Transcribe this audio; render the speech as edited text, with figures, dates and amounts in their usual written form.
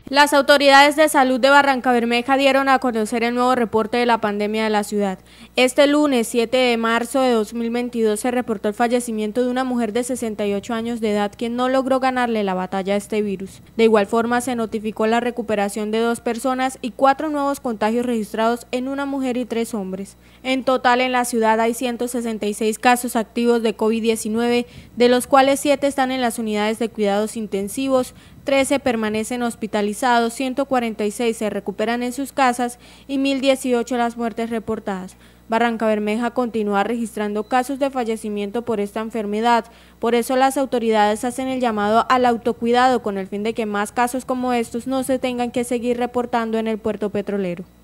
Las autoridades de salud de Barrancabermeja dieron a conocer el nuevo reporte de la pandemia de la ciudad. Este lunes 7 de marzo de 2022 se reportó el fallecimiento de una mujer de 68 años de edad quien no logró ganarle la batalla a este virus. De igual forma se notificó la recuperación de 2 personas y 4 nuevos contagios registrados en una mujer y 3 hombres. En total en la ciudad hay 166 casos activos de COVID-19, de los cuales 7 están en las unidades de cuidados intensivos, 13 permanecen hospitalizados, 146 se recuperan en sus casas y 1.018 las muertes reportadas. Barrancabermeja continúa registrando casos de fallecimiento por esta enfermedad, por eso las autoridades hacen el llamado al autocuidado con el fin de que más casos como estos no se tengan que seguir reportando en el puerto petrolero.